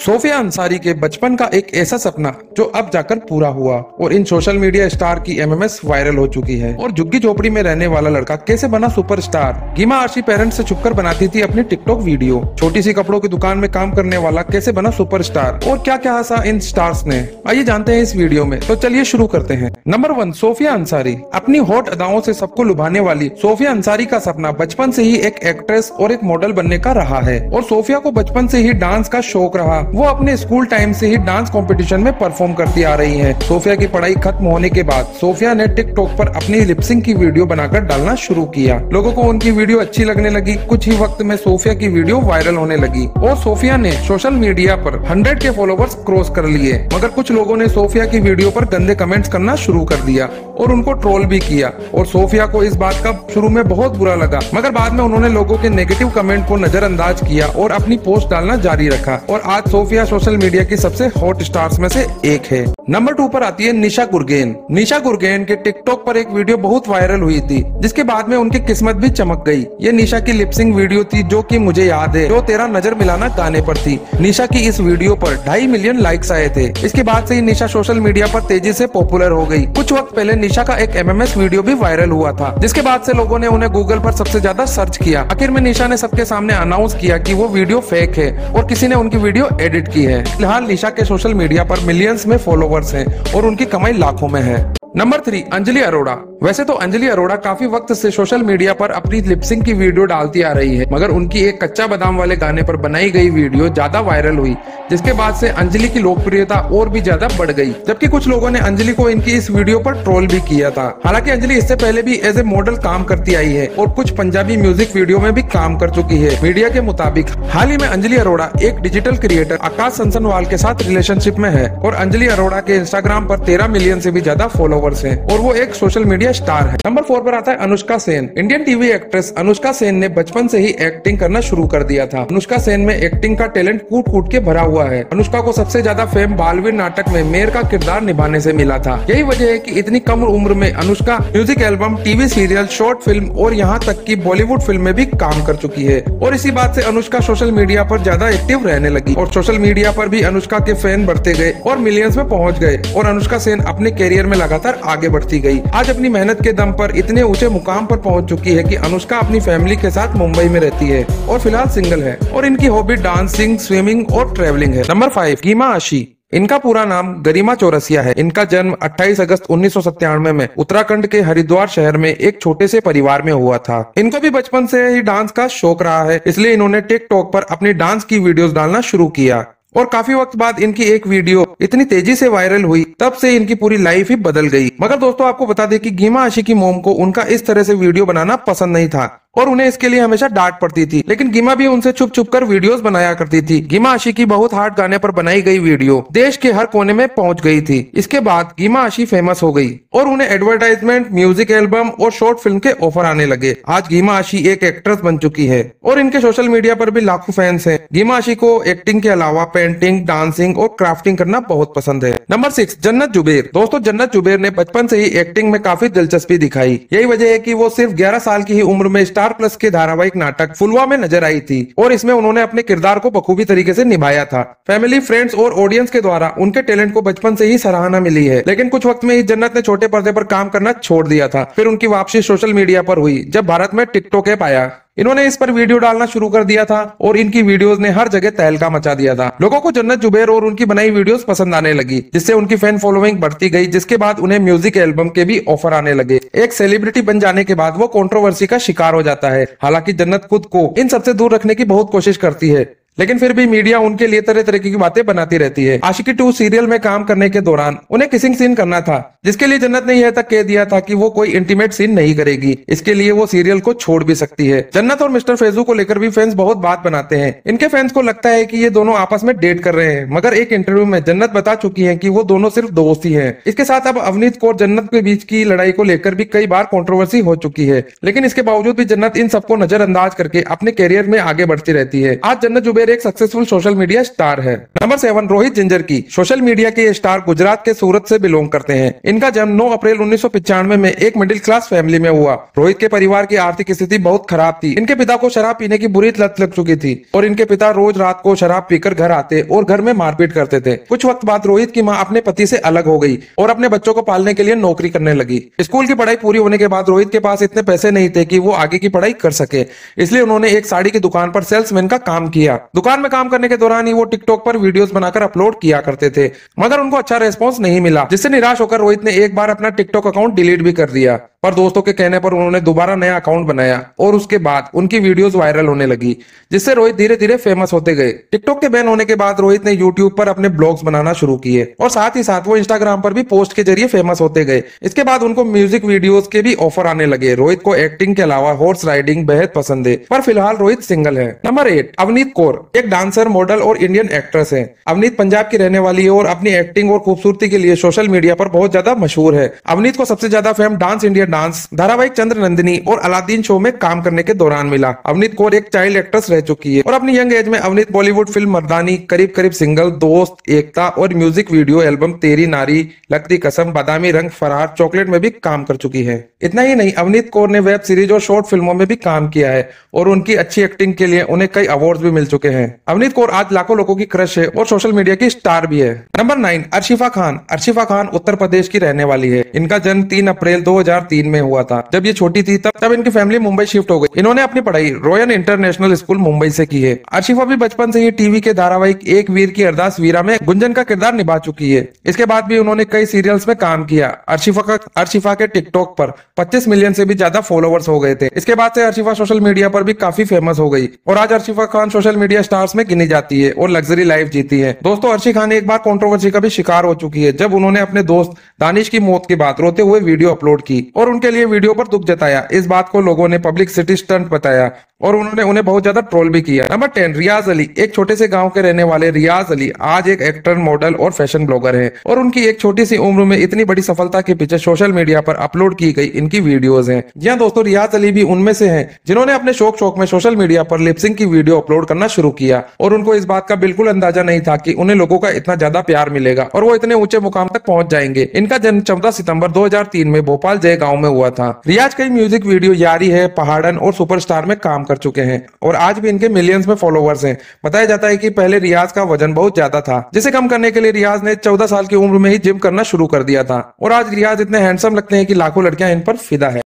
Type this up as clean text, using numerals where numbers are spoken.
Sophia Ansari के बचपन का एक ऐसा सपना जो अब जाकर पूरा हुआ और इन सोशल मीडिया स्टार की एमएमएस वायरल हो चुकी है। और झुग्गी झोपड़ी में रहने वाला लड़का कैसे बना सुपरस्टार। गीमा आशी पेरेंट्स से छुपकर बनाती थी अपनी टिकटॉक वीडियो। छोटी सी कपड़ों की दुकान में काम करने वाला कैसे बना सुपरस्टार और क्या क्या हंसा इन स्टार्स ने, आइए जानते हैं इस वीडियो में। तो चलिए शुरू करते हैं। Number 1, Sophia Ansari. अपनी हॉट अदाओं से सबको लुभाने वाली सोफिया अंसारी का सपना बचपन से ही एक एक्ट्रेस और एक मॉडल बनने का रहा है। और सोफिया को बचपन से ही डांस का शौक रहा। वो अपने स्कूल टाइम से ही डांस कंपटीशन में परफॉर्म करती आ रही है। सोफिया की पढ़ाई खत्म होने के बाद सोफिया ने टिकटॉक पर अपनी लिपसिंग की वीडियो बनाकर डालना शुरू किया। लोगों को उनकी वीडियो अच्छी लगने लगी। कुछ ही वक्त में सोफिया की वीडियो वायरल होने लगी और सोफिया ने सोशल मीडिया पर 100 के फॉलोवर्स क्रॉस कर लिए। मगर कुछ लोगों ने सोफिया की वीडियो पर गंदे कमेंट्स करना शुरू कर दिया और उनको ट्रोल भी किया। और सोफिया को इस बात का शुरू में बहुत बुरा लगा, मगर बाद में उन्होंने लोगों के नेगेटिव कमेंट को नजरअंदाज किया और अपनी पोस्ट डालना जारी रखा। और आज सोफिया सोशल मीडिया की सबसे हॉट स्टार्स में से एक है। नंबर 2 पर आती है निशा गुरगेन। निशा गुरगेन के टिकटॉक पर एक वीडियो बहुत वायरल हुई थी, जिसके बाद में उनकी किस्मत भी चमक गई। ये निशा की लिपसिंग वीडियो थी जो कि मुझे याद है, जो तेरा नजर मिलाना गाने पर थी। निशा की इस वीडियो पर 2.5 मिलियन लाइक्स आए थे। इसके बाद से ही निशा सोशल मीडिया पर तेजी से पॉपुलर हो गई। कुछ वक्त पहले निशा का एक एमएमएस वीडियो भी वायरल हुआ था, जिसके बाद से लोगों ने उन्हें गूगल पर सबसे ज्यादा सर्च किया। आखिर में निशा ने सबके सामने अनाउंस किया कि वो वीडियो फेक है और किसी ने उनकी वीडियो एडिट की है। फिलहाल निशा के सोशल मीडिया पर मिलियंस में फॉलोवर्स हैं और उनकी कमाई लाखों में है। नंबर 3, अंजलि अरोड़ा। वैसे तो अंजलि अरोड़ा काफी वक्त से सोशल मीडिया पर अपनी लिपसिंग की वीडियो डालती आ रही है, मगर उनकी एक कच्चा बादाम वाले गाने पर बनाई गई वीडियो ज्यादा वायरल हुई, जिसके बाद से अंजलि की लोकप्रियता और भी ज्यादा बढ़ गई। जबकि कुछ लोगों ने अंजलि को इनकी इस वीडियो पर ट्रोल भी किया था। हालांकि अंजलि इससे पहले भी एज ए मॉडल काम करती आई है और कुछ पंजाबी म्यूजिक वीडियो में भी काम कर चुकी है। मीडिया के मुताबिक हाल ही में अंजलि अरोड़ा एक डिजिटल क्रिएटर आकाश सनसनवाल के साथ रिलेशनशिप में है और अंजलि अरोड़ा के इंस्टाग्राम पर 13 मिलियन से भी ज्यादा फॉलोवर्स हैं और वो एक सोशल मीडिया स्टार है। नंबर 4 पर आता है Anushka Sen. Indian TV actress Anushka Sen ने बचपन से ही एक्टिंग करना शुरू कर दिया था। अनुष्का सेन में एक्टिंग का टैलेंट कूट कूट के भरा हुआ है। अनुष्का को सबसे ज्यादा फेम बालवीर नाटक में मेयर का किरदार निभाने से मिला था। यही वजह है कि इतनी कम उम्र में Anushka music album, TV serial, short film और यहाँ तक की बॉलीवुड फिल्म में भी काम कर चुकी है। और इसी बात से अनुष्का सोशल मीडिया पर ज्यादा एक्टिव रहने लगी और सोशल मीडिया पर भी अनुष्का के फैन बढ़ते गए और मिलियंस में पहुंच गए और अनुष्का सेन अपने कैरियर में लगातार आगे बढ़ती गई। आज अपनी मेहनत के दम पर इतने ऊंचे मुकाम पर पहुंच चुकी है कि अनुष्का अपनी फैमिली के साथ मुंबई में रहती है और फिलहाल सिंगल है और इनकी हॉबी डांसिंग, स्विमिंग और ट्रैवलिंग है। नंबर 5, गीमा आशी। इनका पूरा नाम गरिमा चौरसिया है। इनका जन्म 28 अगस्त 1997 में उत्तराखंड के हरिद्वार शहर में एक छोटे से परिवार में हुआ था। इनको भी बचपन से ही डांस का शौक रहा है, इसलिए इन्होंने टिकटॉक पर अपनी डांस की वीडियोस डालना शुरू किया और काफी वक्त बाद इनकी एक वीडियो इतनी तेजी से वायरल हुई, तब से इनकी पूरी लाइफ ही बदल गई। मगर दोस्तों आपको बता दें कि गीमा आशी की मॉम को उनका इस तरह से वीडियो बनाना पसंद नहीं था और उन्हें इसके लिए हमेशा डांट पड़ती थी, लेकिन गीमा भी उनसे छुप छुप कर वीडियोस बनाया करती थी। गीमा आशी की बहुत हार्ड गाने पर बनाई गई वीडियो देश के हर कोने में पहुंच गई थी। इसके बाद गीमा आशी फेमस हो गई और उन्हें एडवर्टाइजमेंट, म्यूजिक एल्बम और शॉर्ट फिल्म के ऑफर आने लगे। आज गीमा आशी एक एक्ट्रेस बन चुकी है और इनके सोशल मीडिया पर भी लाखों फैंस हैं। गीमा आशी को एक्टिंग के अलावा पेंटिंग, डांसिंग और क्राफ्टिंग करना बहुत पसंद है। नंबर 6, जन्नत जुबेर। दोस्तों जन्नत जुबेर ने बचपन से ही एक्टिंग में काफी दिलचस्पी दिखाई। यही वजह है कि वो सिर्फ 11 साल की ही उम्र में स्टार प्लस के धारावाहिक नाटक फुलवा में नजर आई थी और इसमें उन्होंने अपने किरदार को बखूबी तरीके से निभाया था। फैमिली, फ्रेंड्स और ऑडियंस के द्वारा उनके टैलेंट को बचपन से ही सराहना मिली है, लेकिन कुछ वक्त में ही जन्नत ने छोटे पर्दे पर काम करना छोड़ दिया था। फिर उनकी वापसी सोशल मीडिया पर हुई जब भारत में टिकटॉक ऐप आया। इन्होंने इस पर वीडियो डालना शुरू कर दिया था और इनकी वीडियोस ने हर जगह तहलका मचा दिया था। लोगों को जन्नत जुबेर और उनकी बनाई वीडियोस पसंद आने लगी, जिससे उनकी फैन फॉलोइंग बढ़ती गई, जिसके बाद उन्हें म्यूजिक एल्बम के भी ऑफर आने लगे। एक सेलिब्रिटी बन जाने के बाद वो कंट्रोवर्सी का शिकार हो जाता है। हालांकि जन्नत खुद को इन सबसे दूर रखने की बहुत कोशिश करती है, लेकिन फिर भी मीडिया उनके लिए तरह तरह की बातें बनाती रहती है। आशिकी 2 सीरियल में काम करने के दौरान उन्हें किसिंग सीन करना था, जिसके लिए जन्नत ने यह तक कह दिया था कि वो कोई इंटीमेट सीन नहीं करेगी। इसके लिए वो सीरियल को छोड़ भी सकती है। जन्नत और मिस्टर फैजू को लेकर भी फैंस बहुत बात बनाते हैं। इनके फैंस को लगता है कि ये दोनों आपस में डेट कर रहे हैं, मगर एक इंटरव्यू में जन्नत बता चुकी है कि वो दोनों सिर्फ दोस्त ही हैं। इसके साथ अब अवनीत कौर जन्नत के बीच की लड़ाई को लेकर भी कई बार कंट्रोवर्सी हो चुकी है, लेकिन इसके बावजूद भी जन्नत इन सबको नजरअंदाज करके अपने कैरियर में आगे बढ़ती रहती है। आज जन्नत जुबेर कुबेर एक सक्सेसफुल सोशल मीडिया स्टार है। नंबर 7, रोहित जिंजर की। सोशल मीडिया के ये स्टार गुजरात के सूरत से बिलोंग करते हैं। इनका जन्म 9 अप्रैल 1995 में एक मिडिल क्लास फैमिली में हुआ। रोहित के परिवार की आर्थिक स्थिति बहुत खराब थी। इनके पिता को शराब पीने की बुरी लत लग चुकी थी और इनके पिता रोज रात को शराब पीकर घर आते और घर में मारपीट करते थे। कुछ वक्त बाद रोहित की मां अपने पति से अलग हो गई और अपने बच्चों को पालने के लिए नौकरी करने लगी। स्कूल की पढ़ाई पूरी होने के बाद रोहित के पास इतने पैसे नहीं थे कि वो आगे की पढ़ाई कर सके, इसलिए उन्होंने एक साड़ी की दुकान पर सेल्समैन का काम किया। दुकान में काम करने के दौरान ही वो टिकटॉक पर वीडियोस बनाकर अपलोड किया करते थे, मगर उनको अच्छा रेस्पॉन्स नहीं मिला, जिससे निराश होकर रोहित ने एक बार अपना टिकटॉक अकाउंट डिलीट भी कर दिया। पर दोस्तों के कहने पर उन्होंने दोबारा नया अकाउंट बनाया और उसके बाद उनकी वीडियोस वायरल होने लगी, जिससे रोहित धीरे धीरे फेमस होते गए। टिकटॉक के बैन होने के बाद रोहित ने यूट्यूब पर अपने ब्लॉग्स बनाना शुरू किए और साथ ही साथ वो इंस्टाग्राम पर भी पोस्ट के जरिए फेमस होते गए। इसके बाद उनको म्यूजिक वीडियोस के भी ऑफर आने लगे। रोहित को एक्टिंग के अलावा हॉर्स राइडिंग बेहद पसंद है, पर फिलहाल रोहित सिंगल है। नंबर 8, अवनीत कौर एक डांसर, मॉडल और इंडियन एक्ट्रेस है। अवनीत पंजाब की रहने वाली है और अपनी एक्टिंग और खूबसूरती के लिए सोशल मीडिया पर बहुत ज्यादा मशहूर है। अवनीत को सबसे ज्यादा फेम डांस इंडिया डांस, धारावाहिक चंद्र नंदिनी और अलादीन शो में काम करने के दौरान मिला। अवनीत कौर एक चाइल्ड एक्ट्रेस रह चुकी है और अपनी यंग एज में अवनीत बॉलीवुड फिल्म मर्दानी, करीब करीब सिंगल, दोस्त, एकता और म्यूजिक वीडियो एल्बम तेरी नारी, लगती कसम, बादामी रंग, फरार, चॉकलेट में भी काम कर चुकी है। इतना ही नहीं, अवनीत कौर ने वेब सीरीज और शॉर्ट फिल्मों में भी काम किया है और उनकी अच्छी एक्टिंग के लिए उन्हें कई अवार्ड्स भी मिल चुके हैं। अवनीत कौर आज लाखों लोगों की क्रश है और सोशल मीडिया की स्टार भी है। नंबर 9, अर्शिफा खान। अर्शिफा खान उत्तर प्रदेश की रहने वाली है। इनका जन्म 3 अप्रैल 2003 में हुआ था। जब ये छोटी थी तब इनकी फैमिली मुंबई शिफ्ट हो गई। इन्होंने अपनी पढ़ाई रॉयल इंटरनेशनल स्कूल मुंबई से की है। अर्शिफा भी बचपन से ही टीवी के धारावाहिक एक वीर की अरदास वीरा में गुंजन का किरदार निभा चुकी है। इसके बाद भी उन्होंने कई सीरियल्स में काम किया। अर्शिफा के टिकटॉक पर 25 मिलियन से भी ज्यादा फॉलोवर्स हो गए थे। इसके बाद से अर्शिफा सोशल मीडिया पर भी काफी फेमस हो गई और आज Arishfa Khan social media stars में गिनी जाती है और लग्जरी लाइफ जीती है। दोस्तों, अर्शी खान एक बार कंट्रोवर्सी का भी शिकार हो चुकी है, जब उन्होंने अपने दोस्त दानिश की मौत के बाद रोते हुए वीडियो अपलोड की और उनके लिए वीडियो पर दुख जताया। इस बात को लोगों ने पब्लिसिटी स्टंट बताया और उन्होंने उन्हें बहुत ज्यादा ट्रोल भी किया। नंबर 10, रियाज अली। एक छोटे से गांव के रहने वाले रियाज अली आज एक एक्टर, मॉडल और फैशन ब्लॉगर हैं और उनकी एक छोटी सी उम्र में इतनी बड़ी सफलता के पीछे सोशल मीडिया पर अपलोड की गई इनकी वीडियोस हैं। जी हां दोस्तों, रियाज अली भी उनमें से हैं जिन्होंने अपने शौक में सोशल मीडिया पर लिपसिंग की वीडियो अपलोड करना शुरू किया और उनको इस बात का बिल्कुल अंदाजा नहीं था कि उन्हें लोगों का इतना ज्यादा प्यार मिलेगा और वो इतने ऊंचे मुकाम तक पहुंच जाएंगे। इनका जन्म 14 सितंबर 2003 में भोपाल जय गांव में हुआ था। रियाज कई म्यूजिक वीडियो यारी है, पहाड़न और सुपरस्टार में काम कर चुके हैं और आज भी इनके मिलियंस में फॉलोवर्स हैं। बताया जाता है कि पहले रियाज का वजन बहुत ज्यादा था, जिसे कम करने के लिए रियाज ने 14 साल की उम्र में ही जिम करना शुरू कर दिया था और आज रियाज इतने हैंडसम लगते हैं कि लाखों लड़कियां इन पर फिदा है।